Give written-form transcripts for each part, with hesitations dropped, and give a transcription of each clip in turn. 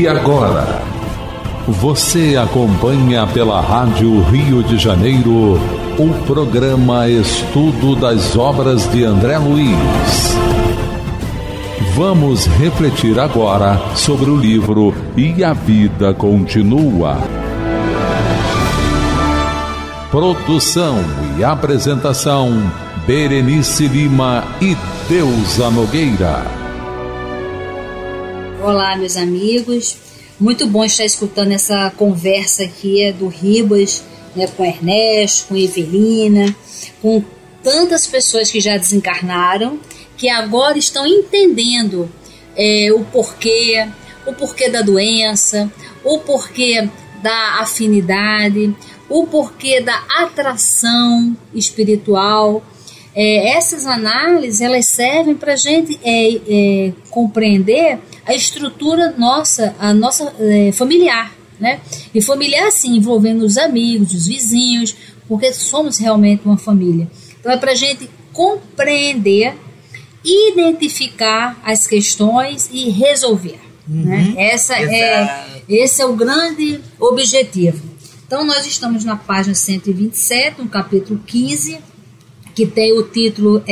E agora, você acompanha pela Rádio Rio de Janeiro o programa Estudo das Obras de André Luiz. Vamos refletir agora sobre o livro E a Vida Continua. Produção e apresentação, Berenice Lima e Deusa Nogueira. Olá, meus amigos. Muito bom estar escutando essa conversa aqui do Ribas, né, com Ernesto, com Evelina, com tantas pessoas que já desencarnaram, que agora estão entendendo o porquê da doença, o porquê da afinidade, o porquê da atração espiritual. Essas análises, elas servem para a gente compreender a estrutura nossa familiar, né? E familiar, sim, envolvendo os amigos, os vizinhos, porque somos realmente uma família. Então é para a gente compreender, identificar as questões e resolver, né? Esse é o grande objetivo. Então nós estamos na página 127, no capítulo 15, que tem o título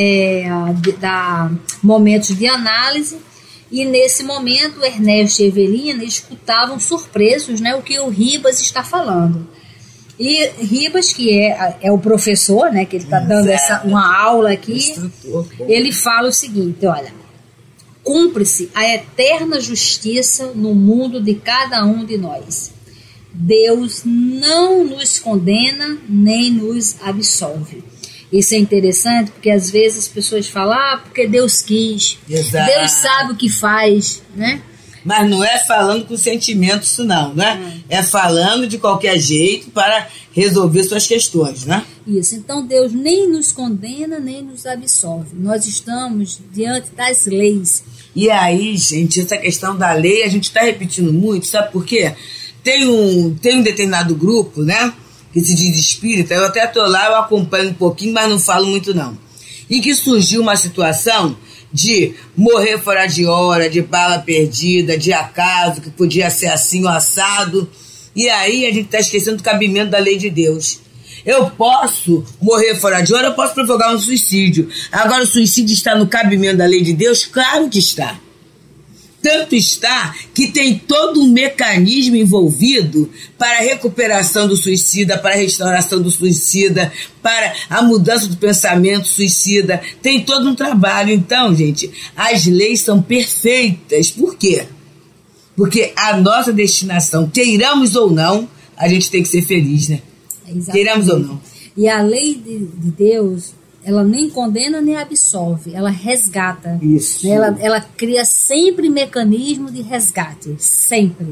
da Momentos de Análise. E nesse momento, Ernesto e Evelina escutavam surpresos, né, o que o Ribas está falando. E Ribas, que é o professor, né, que ele está dando uma aula aqui, ele fala o seguinte: olha, cumpre-se a eterna justiça no mundo de cada um de nós. Deus não nos condena nem nos absolve. Isso é interessante porque às vezes as pessoas falam, porque Deus quis, Exato. Deus sabe o que faz, né? Mas não é falando com sentimento isso não, né? É falando de qualquer jeito para resolver suas questões, né? Isso, então Deus nem nos condena, nem nos absolve. Nós estamos diante das leis. E aí, gente, essa questão da lei, a gente está repetindo muito, sabe por quê? Tem um determinado grupo, né? Que se diz espírita, eu até estou lá, eu acompanho um pouquinho, mas não falo muito não. E que surgiu uma situação de morrer fora de hora, de bala perdida, de acaso, que podia ser assim ou assado. E aí a gente está esquecendo do cabimento da lei de Deus. Eu posso morrer fora de hora, eu posso provocar um suicídio. Agora o suicídio está no cabimento da lei de Deus? Claro que está. Tanto está que tem todo um mecanismo envolvido para a recuperação do suicida, para a restauração do suicida, para a mudança do pensamento suicida. Tem todo um trabalho. Então, gente, as leis são perfeitas. Por quê? Porque a nossa destinação, queiramos ou não, a gente tem que ser feliz, né? Exatamente. Queiramos ou não. E a lei de Deus, ela nem condena nem absolve, ela resgata. Isso. Ela cria sempre mecanismo de resgate, sempre.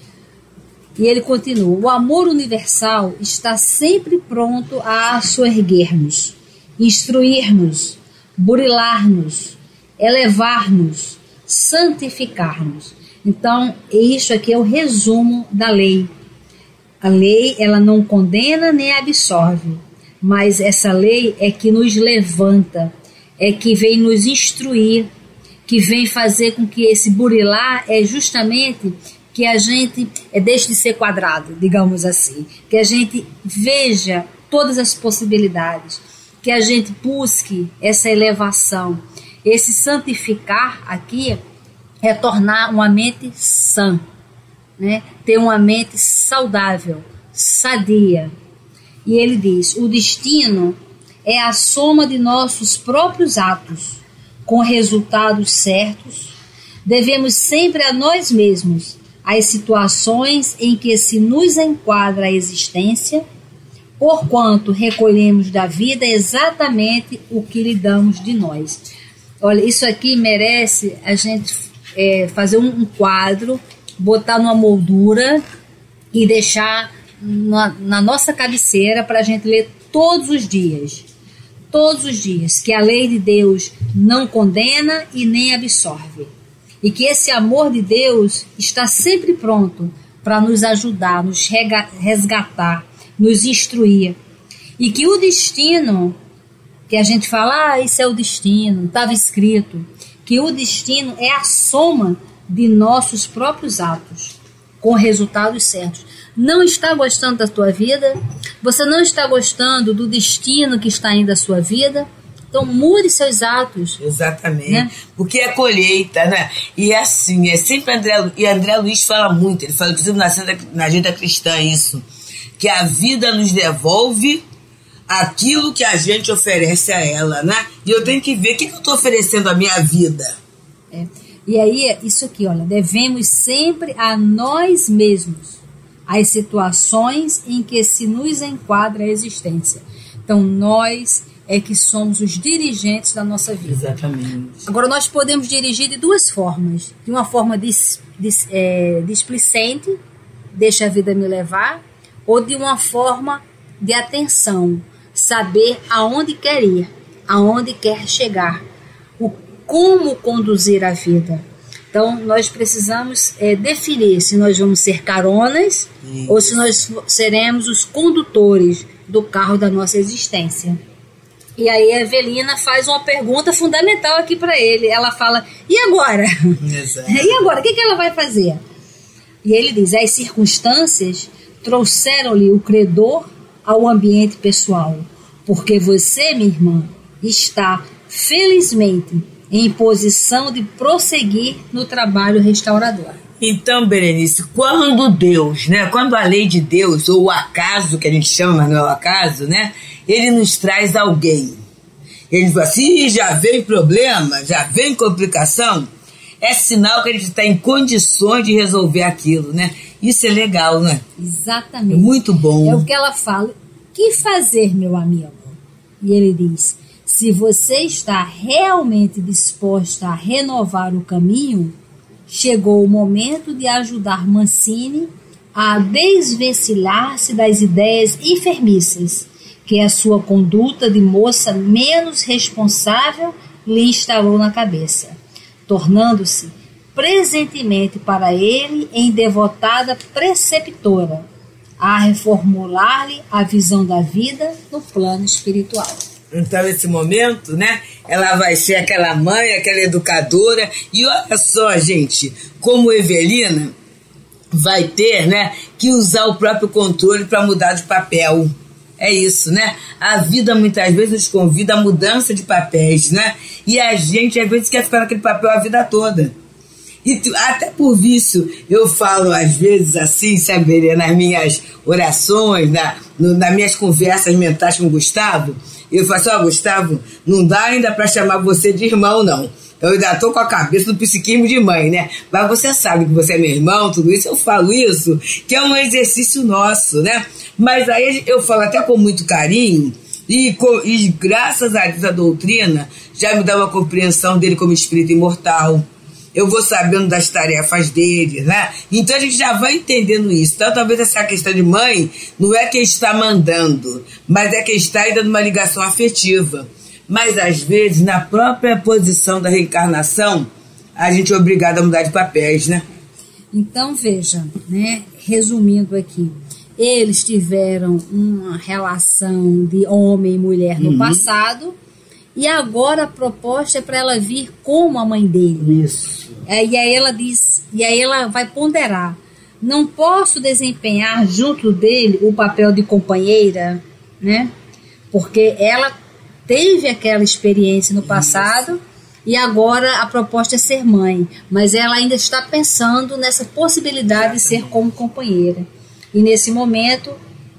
E ele continua: o amor universal está sempre pronto a soerguer-nos, instruir-nos, burilar-nos, elevar-nos, santificar-nos. Então, isso aqui é o resumo da lei. A lei, ela não condena nem absolve, mas essa lei é que nos levanta, é que vem nos instruir, que vem fazer com que esse burilar é justamente que a gente deixe de ser quadrado, digamos assim, que a gente veja todas as possibilidades, que a gente busque essa elevação. Esse santificar aqui é tornar uma mente sã, né? Ter uma mente saudável, sadia. E ele diz: o destino é a soma de nossos próprios atos, com resultados certos. Devemos sempre a nós mesmos as situações em que se nos enquadra a existência, porquanto recolhemos da vida exatamente o que lhe damos de nós. Olha, isso aqui merece a gente fazer um quadro, botar numa moldura e deixar na nossa cabeceira para a gente ler todos os dias, que a lei de Deus não condena e nem absolve, e que esse amor de Deus está sempre pronto para nos ajudar, nos resgatar, nos instruir, e que o destino, que a gente fala, isso é o destino, estava escrito, que o destino é a soma de nossos próprios atos, com resultados certos. Não está gostando da tua vida? Você não está gostando do destino que está indo à sua vida? Então mude seus atos. Exatamente. Né? Porque é colheita, né? E é assim, é sempre André Luiz fala muito, ele fala, inclusive na agenda cristã, isso, que a vida nos devolve aquilo que a gente oferece a ela, né? E eu tenho que ver o que eu estou oferecendo à minha vida. E aí, isso aqui, olha, devemos sempre a nós mesmos as situações em que se nos enquadra a existência. Então, nós é que somos os dirigentes da nossa vida. Exatamente. Agora, nós podemos dirigir de duas formas. De uma forma displicente, deixa a vida me levar, ou de uma forma de atenção, saber aonde quer ir, aonde quer chegar, como conduzir a vida. Então, nós precisamos definir se nós vamos ser caronas ou se nós seremos os condutores do carro da nossa existência. E aí a Evelina faz uma pergunta fundamental aqui para ele. Ela fala, e agora? Exato. E agora? O que ela vai fazer? E ele diz, as circunstâncias trouxeram-lhe o credor ao ambiente pessoal, porque você, minha irmã, está felizmente em posição de prosseguir no trabalho restaurador. Então, Berenice, quando Deus, né, quando a lei de Deus, ou o acaso que a gente chama, mas não é o acaso, né, ele nos traz alguém. Ele fala assim, já vem problema, já vem complicação, é sinal que a gente está em condições de resolver aquilo, né? Isso é legal, né? Exatamente. É muito bom. É o que ela fala. O que fazer, meu amigo? E ele diz, se você está realmente disposta a renovar o caminho, chegou o momento de ajudar Mancini a desvencilhar-se das ideias enfermiças que a sua conduta de moça menos responsável lhe instalou na cabeça, tornando-se presentemente para ele em devotada preceptora, a reformular-lhe a visão da vida no plano espiritual. Então, nesse momento, né, ela vai ser aquela mãe, aquela educadora. E olha só, gente, como Evelina vai ter, né, que usar o próprio controle para mudar de papel. É isso, né? A vida muitas vezes nos convida a mudança de papéis, né? E a gente, às vezes, quer ficar naquele papel a vida toda. E até por vício, eu falo às vezes assim, sabe, nas minhas orações, nas minhas conversas mentais com o Gustavo, eu falo assim, Gustavo, não dá ainda para chamar você de irmão, não. Eu ainda estou com a cabeça do psiquismo de mãe, né? Mas você sabe que você é meu irmão, tudo isso, eu falo isso, que é um exercício nosso, né? Mas aí eu falo até com muito carinho, e graças a Deus a doutrina já me dá uma compreensão dele como espírito imortal. Eu vou sabendo das tarefas dele, né? Então a gente já vai entendendo isso. Então talvez essa questão de mãe não é quem está mandando, mas é quem está aí dando uma ligação afetiva. Mas às vezes, na própria posição da reencarnação, a gente é obrigado a mudar de papéis, né? Então veja, né? Resumindo aqui, eles tiveram uma relação de homem e mulher no passado, e agora a proposta é para ela vir como a mãe dele. Isso. E aí ela diz, e aí ela vai ponderar, não posso desempenhar junto dele o papel de companheira, né? Porque ela teve aquela experiência no passado. Isso. E agora a proposta é ser mãe, mas ela ainda está pensando nessa possibilidade de ser como companheira. E nesse momento,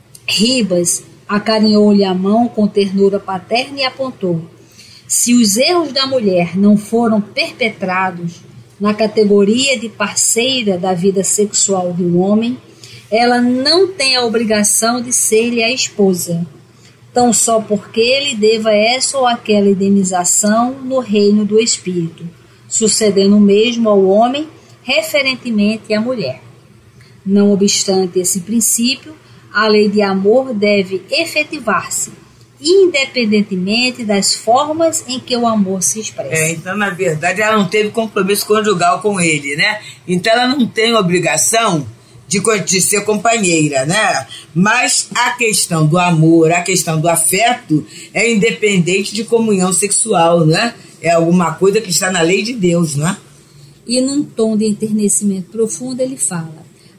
Ribas acarinhou-lhe a mão com ternura paterna e apontou: se os erros da mulher não foram perpetrados na categoria de parceira da vida sexual de um homem, ela não tem a obrigação de ser-lhe a esposa, tão só porque ele deva essa ou aquela indenização no reino do espírito, sucedendo o mesmo ao homem referentemente à mulher. Não obstante esse princípio, a lei de amor deve efetivar-se, independentemente das formas em que o amor se expressa. Então, na verdade, ela não teve compromisso conjugal com ele, né? Então, ela não tem obrigação de ser companheira, né? Mas a questão do amor, a questão do afeto é independente de comunhão sexual, né? É alguma coisa que está na lei de Deus, né? E num tom de enternecimento profundo ele fala: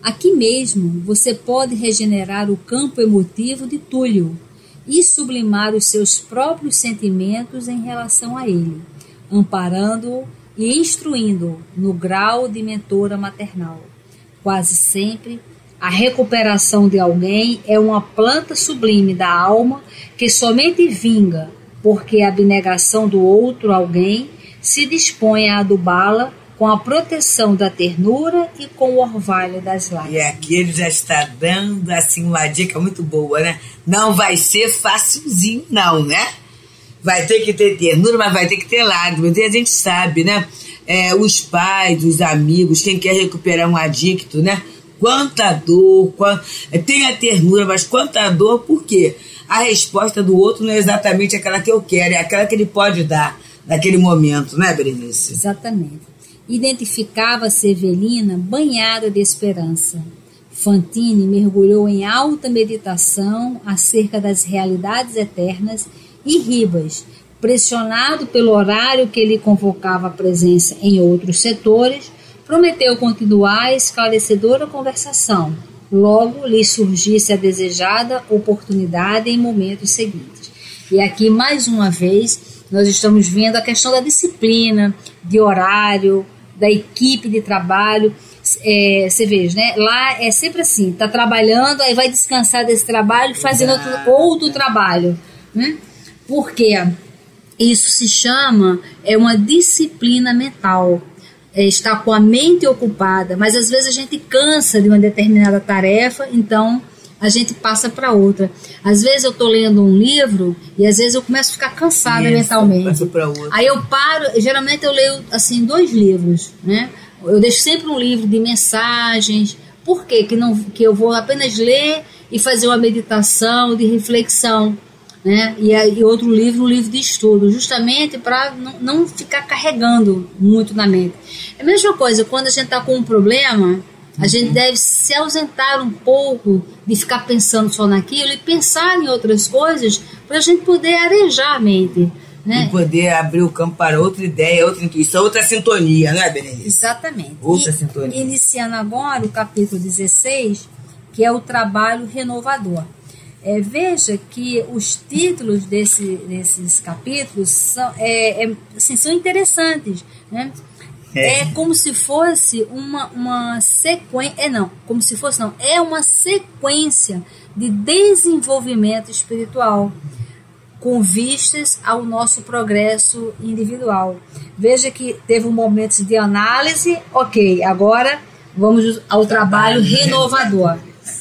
Aqui mesmo você pode regenerar o campo emotivo de Túlio e sublimar os seus próprios sentimentos em relação a ele, amparando-o e instruindo-o no grau de mentora maternal. Quase sempre, a recuperação de alguém é uma planta sublime da alma que somente vinga porque a abnegação do outro alguém se dispõe a adubá-la com a proteção da ternura e com o orvalho das lágrimas. E aqui ele já está dando assim uma dica muito boa, né? Não vai ser facilzinho não, né? Vai ter que ter ternura, mas vai ter que ter lágrimas. E a gente sabe, né? Os pais, os amigos, quem quer recuperar um adicto, né? Quanta dor, tem a ternura, mas quanta dor, por quê? A resposta do outro não é exatamente aquela que eu quero, é aquela que ele pode dar naquele momento, né, Berenice? Exatamente. Identificava-se Evelina banhada de esperança. Fantine mergulhou em alta meditação acerca das realidades eternas e Ribas, pressionado pelo horário que lhe convocava a presença em outros setores, prometeu continuar a esclarecedora conversação, logo lhe surgisse a desejada oportunidade em momentos seguintes. E aqui, mais uma vez, nós estamos vendo a questão da disciplina, de horário, da equipe de trabalho. Você vê, né? Lá é sempre assim, está trabalhando, aí vai descansar desse trabalho fazendo outro trabalho, né? Porque isso se chama uma disciplina mental. Está com a mente ocupada, mas às vezes a gente cansa de uma determinada tarefa, então a gente passa para outra. Às vezes eu estou lendo um livro e às vezes eu começo a ficar cansada mentalmente. Aí eu paro, geralmente eu leio assim 2 livros, né? Eu deixo sempre um livro de mensagens. Por quê? Que eu vou apenas ler e fazer uma meditação de reflexão, né? E outro livro, um livro de estudo, justamente para não ficar carregando muito na mente. É a mesma coisa, quando a gente está com um problema, a gente deve se ausentar um pouco de ficar pensando só naquilo e pensar em outras coisas para a gente poder arejar a mente, né? E poder abrir o campo para outra ideia, outra intuição, outra sintonia, né, Berenice? Exatamente. Outra sintonia. Iniciando agora o capítulo 16, que é o trabalho renovador. Veja que os títulos desses capítulos são interessantes, né? É como se fosse uma sequência. É uma sequência de desenvolvimento espiritual com vistas ao nosso progresso individual. Veja que teve um momento de análise, ok, agora vamos ao trabalho renovador.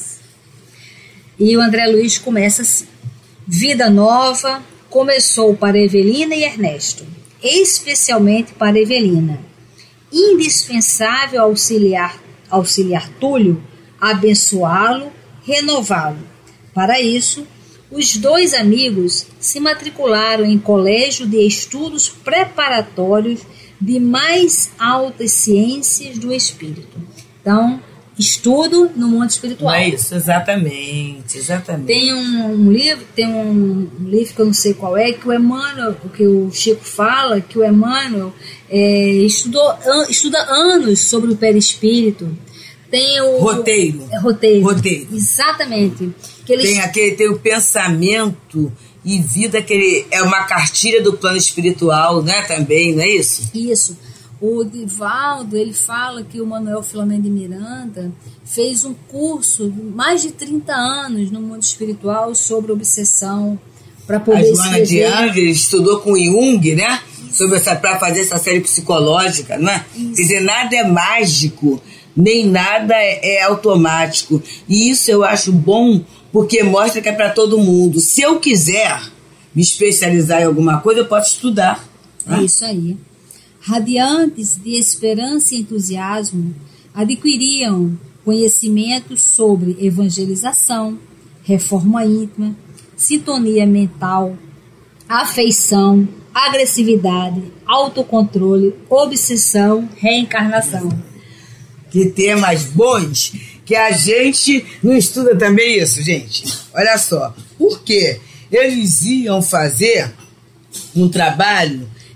E o André Luiz começa assim: vida nova começou para Evelina e Ernesto, especialmente para Evelina. Indispensável auxiliar Túlio, abençoá-lo, renová-lo. Para isso, os 2 amigos se matricularam em colégio de estudos preparatórios de mais altas ciências do espírito. Então, estudo no mundo espiritual. É isso, exatamente. Tem um livro que eu não sei qual é, que o Emmanuel, que o Chico fala, que o Emmanuel estuda anos sobre o perispírito. Tem o roteiro. Exatamente. Tem o pensamento e vida, que ele é uma cartilha do plano espiritual, né, também, não é isso? Isso. O Divaldo, ele fala que o Manuel Filomeno de Miranda fez um curso de mais de 30 anos no mundo espiritual sobre obsessão, para poder a Joana de Ângeles estudou com Jung, né? Para fazer essa série psicológica, né? Quer dizer, nada é mágico, nem nada é automático. E isso eu acho bom, porque mostra que é para todo mundo. Se eu quiser me especializar em alguma coisa, eu posso estudar. Né? É isso aí. Radiantes de esperança e entusiasmo, adquiriam conhecimentos sobre evangelização, reforma íntima, sintonia mental, afeição, agressividade, autocontrole, obsessão, reencarnação. Que temas bons que a gente não estuda também isso, gente. Olha só, por quê? Eles iam fazer um trabalho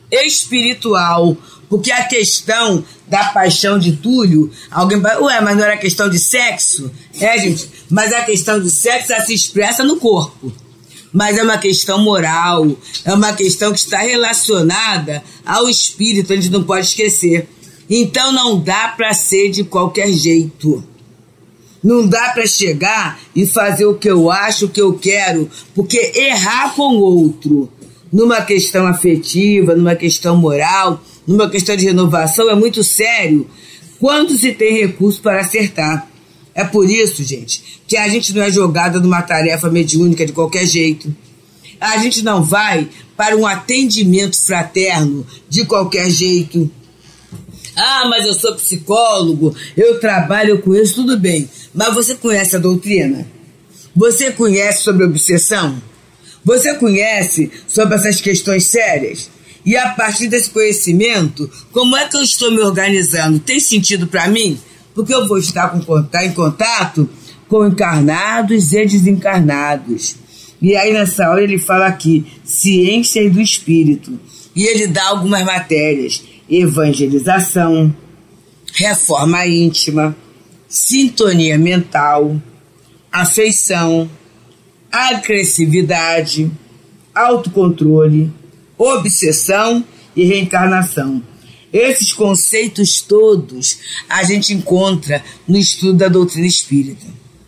espiritual. Porque a questão da paixão de Túlio, alguém vai, mas não era questão de sexo? Gente, mas a questão do sexo ela se expressa no corpo. Mas é uma questão moral, é uma questão que está relacionada ao espírito, a gente não pode esquecer. Então não dá para ser de qualquer jeito. Não dá para chegar e fazer o que eu acho, o que eu quero, porque errar com o outro, numa questão afetiva, numa questão moral, numa questão de renovação, é muito sério quando se tem recurso para acertar. É por isso, gente, que a gente não é jogada numa tarefa mediúnica de qualquer jeito. A gente não vai para um atendimento fraterno de qualquer jeito. Mas eu sou psicólogo, eu trabalho com isso, tudo bem. Mas você conhece a doutrina? Você conhece sobre obsessão? Você conhece sobre essas questões sérias? E a partir desse conhecimento, como é que eu estou me organizando? Tem sentido para mim? Porque eu vou estar em contato com encarnados e desencarnados. E aí nessa hora ele fala aqui, ciência do espírito. E ele dá algumas matérias. Evangelização, reforma íntima, sintonia mental, afeição, agressividade, autocontrole, obsessão e reencarnação. Esses conceitos todos a gente encontra no estudo da doutrina espírita.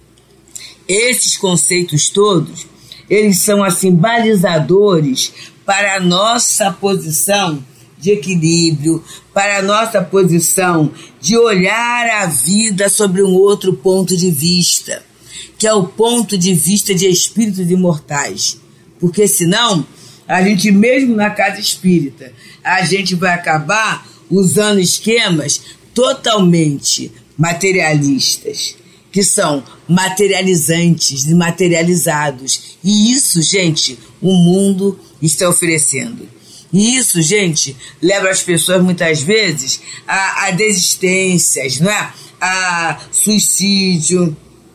Esses conceitos todos, eles são assim balizadores para a nossa posição de equilíbrio, para a nossa posição de olhar a vida sobre um outro ponto de vista, que é o ponto de vista de espíritos imortais. Porque senão, a gente mesmo na casa espírita, a gente vai acabar usando esquemas totalmente materialistas, que são materializantes e materializados. E isso, gente, o mundo está oferecendo. E isso, gente, leva as pessoas muitas vezes a desistências, não é? A suicídio,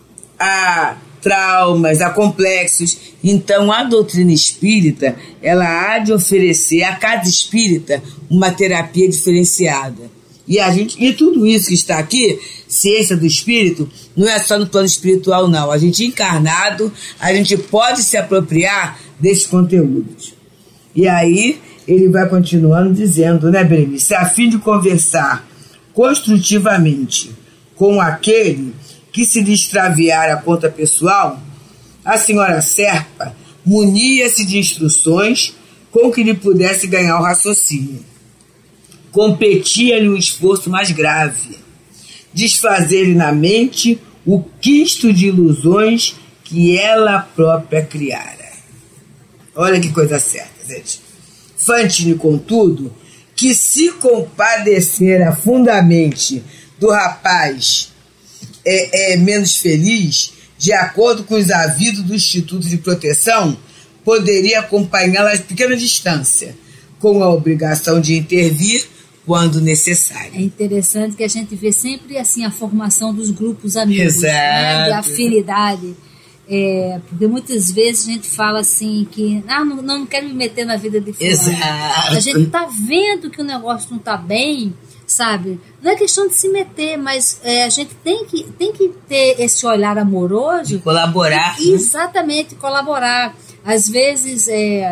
a traumas, a complexos. Então, a doutrina espírita, ela há de oferecer à casa espírita uma terapia diferenciada. E tudo isso que está aqui, ciência do espírito, não é só no plano espiritual, não. A gente encarnado, a gente pode se apropriar desses conteúdos. E aí, ele vai continuando dizendo, né, Berenice? A fim de conversar construtivamente com aquele que se lhe extraviar a conta pessoal, a senhora Serpa munia-se de instruções com que lhe pudesse ganhar o raciocínio. Competia-lhe um esforço mais grave, desfazer-lhe na mente o quisto de ilusões que ela própria criara. Olha que coisa certa, gente. Fantine, contudo, que se compadecera fundamente do rapaz menos feliz, de acordo com os avisos do Instituto de Proteção, poderia acompanhá-la a pequena distância, com a obrigação de intervir quando necessário. É interessante que a gente vê sempre assim a formação dos grupos amigos, né, de afinidade. Porque muitas vezes a gente fala assim que não quero me meter na vida de fulano. Exato. A gente tá vendo que o negócio não tá bem, sabe? Não é questão de se meter, mas a gente tem que ter esse olhar amoroso. De colaborar. Exatamente, colaborar. Às vezes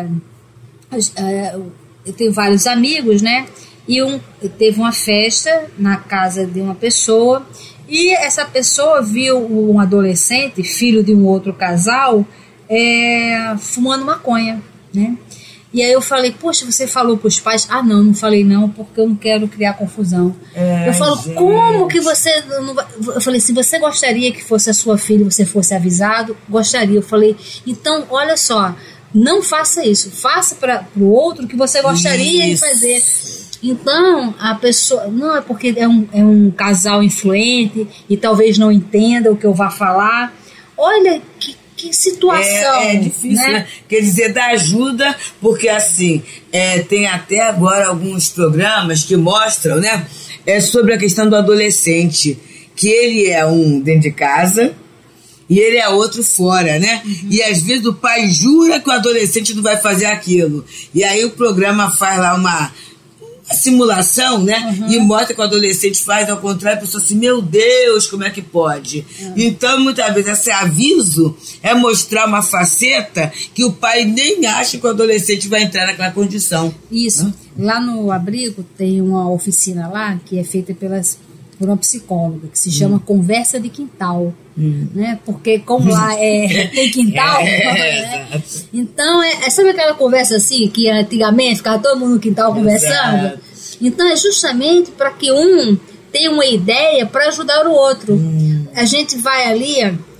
eu tenho vários amigos, né? E teve uma festa na casa de uma pessoa. E essa pessoa viu um adolescente, filho de um outro casal, fumando maconha, né? E aí eu falei, poxa, você falou para os pais? Não falei não, porque eu não quero criar confusão. Eu falo, gente, como que você não vai... Eu falei, se você gostaria que fosse a sua filha e você fosse avisado, gostaria. Eu falei, então, olha só, não faça isso, faça para o outro que você gostaria de fazer. Então, a pessoa... Não, é porque é um casal influente e talvez não entenda o que eu vá falar. Olha que situação. É difícil, né? Quer dizer, dá ajuda, porque assim, tem até agora alguns programas que mostram, né? Sobre a questão do adolescente, que ele é dentro de casa, e ele é outro fora, né? E às vezes o pai jura que o adolescente não vai fazer aquilo. E aí o programa faz lá uma simulação, né? E mostra que o adolescente faz ao contrário, a pessoa assim, meu Deus, como é que pode? Então, muitas vezes, esse aviso é mostrar uma faceta que o pai nem acha que o adolescente vai entrar naquela condição. Isso. Lá no abrigo tem uma oficina lá que é feita por uma psicóloga, que se chama Conversa de Quintal, né? Porque como lá tem quintal, né? Então sabe aquela conversa assim, que antigamente ficava todo mundo no quintal conversando? Então é justamente para que um tenha uma ideia para ajudar o outro. A gente vai ali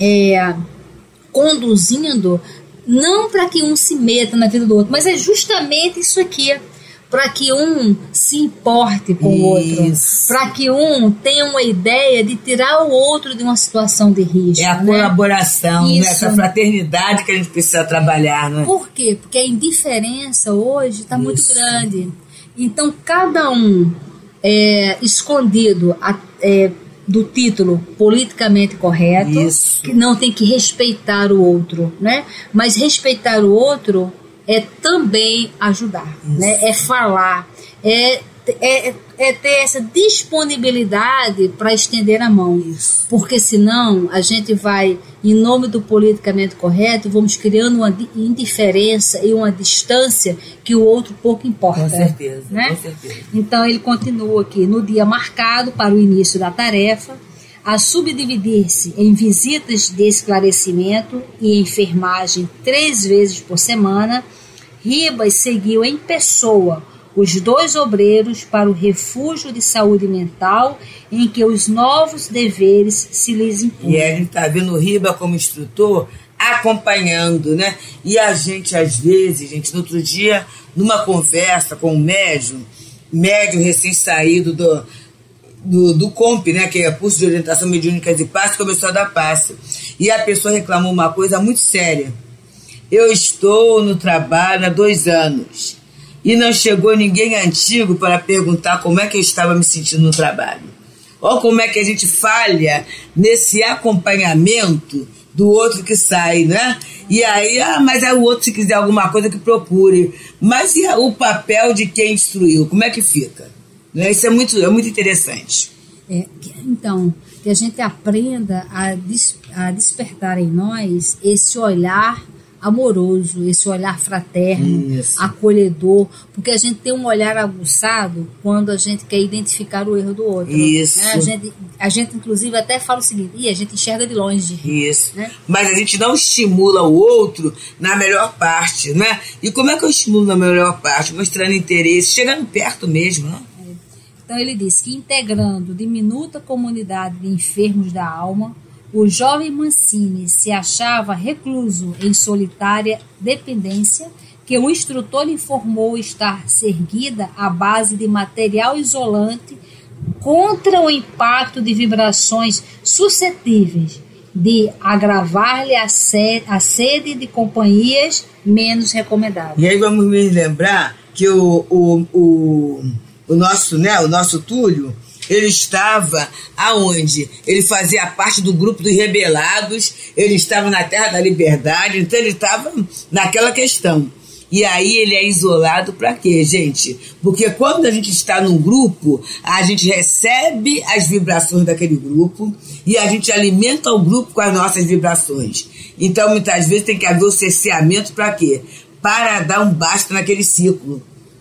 conduzindo, não para que um se meta na vida do outro, mas é justamente isso aqui, para que um se importe com o outro, para que um tenha uma ideia de tirar o outro de uma situação de risco. É a colaboração, né? Essa fraternidade que a gente precisa trabalhar, né? Por quê? Porque a indiferença hoje está muito grande. Então, cada um escondido do título politicamente correto, que não tem que respeitar o outro, né? Mas respeitar o outro é também ajudar, né? É falar, é ter essa disponibilidade para estender a mão. Porque senão a gente vai, em nome do politicamente correto, vamos criando uma indiferença e uma distância que o outro pouco importa. Com certeza, né? Com certeza. Então ele continua aqui, no dia marcado para o início da tarefa, a subdividir-se em visitas de esclarecimento e enfermagem 3 vezes por semana, Ribas seguiu em pessoa os 2 obreiros para o refúgio de saúde mental em que os novos deveres se lhes impunham. E a gente está vendo o Ribas como instrutor acompanhando, né? E a gente, às vezes, no outro dia, numa conversa com um médium recém-saído do COMP, né, que é curso de orientação mediúnicas e passe, começou a dar passe. E a pessoa reclamou uma coisa muito séria. Eu estou no trabalho há 2 anos e não chegou ninguém antigo para perguntar como é que eu estava me sentindo no trabalho. Olha como é que a gente falha nesse acompanhamento do outro que sai, né? E aí, mas o outro, se quiser alguma coisa, que procure. Mas e o papel de quem instruiu? Como é que fica? Isso é muito interessante. Então, que a gente aprenda a despertar em nós esse olhar amoroso, esse olhar fraterno, acolhedor, porque a gente tem um olhar aguçado quando a gente quer identificar o erro do outro. Isso. Né? A gente inclusive até fala o seguinte, a gente enxerga de longe. Isso. Né? Mas a gente não estimula o outro na melhor parte, né? E como é que eu estimulo na melhor parte? Mostrando interesse, chegando perto mesmo, né? Então ele diz que integrando diminuta comunidade de enfermos da alma, o jovem Mancini se achava recluso em solitária dependência, que o instrutor lhe informou estar erguida à base de material isolante contra o impacto de vibrações suscetíveis de agravar-lhe a sede de companhias menos recomendáveis. E aí vamos me lembrar que o nosso Túlio, ele estava aonde? Ele fazia parte do grupo dos rebelados, ele estava na Terra da Liberdade, então ele estava naquela questão. E aí ele é isolado para quê, gente? Porque quando a gente está num grupo, a gente recebe as vibrações daquele grupo e a gente alimenta o grupo com as nossas vibrações. Então, muitas vezes tem que haver o cerceamento para quê? Para dar um basta naquele ciclo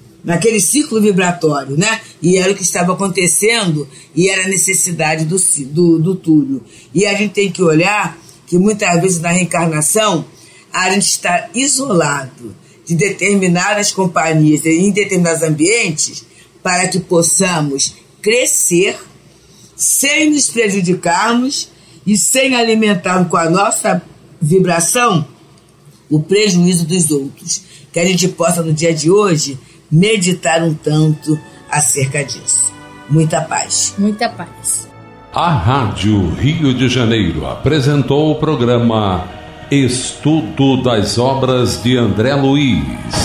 vibratório, né? E era o que estava acontecendo e era a necessidade do Túlio. E a gente tem que olhar que muitas vezes na reencarnação a gente está isolado de determinadas companhias em determinados ambientes para que possamos crescer sem nos prejudicarmos e sem alimentarmos com a nossa vibração o prejuízo dos outros. Que a gente possa no dia de hoje meditar um tanto acerca disso. Muita paz. Muita paz. A Rádio Rio de Janeiro apresentou o programa Estudo das Obras de André Luiz.